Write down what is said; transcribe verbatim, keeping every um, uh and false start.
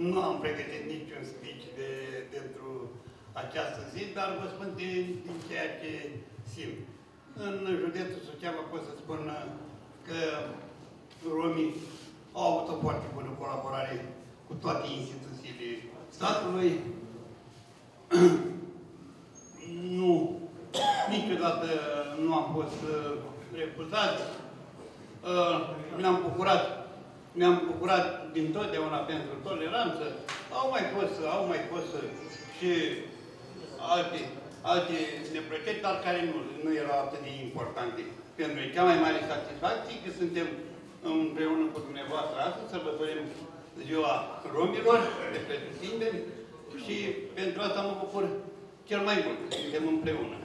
nu am pregătit niciun speech de, pentru această zi, dar vă spun din, din ceea ce simt. În județul Suceava pot să spun că romii au avut o foarte bună colaborare cu toate instituțiile statului. Nu, niciodată nu am fost refuzați. Ne-am bucurat, ne-am bucurat din totdeauna pentru toleranță. Au mai fost, au mai fost și alte, alte neplăceri, dar care nu, nu erau atât de importante. Pentru noi, cea mai mare satisfacție că suntem împreună cu dumneavoastră astăzi, sărbătorim ziua romilor, de pretutindeni, și pentru asta mă bucur cel mai mult, că suntem împreună.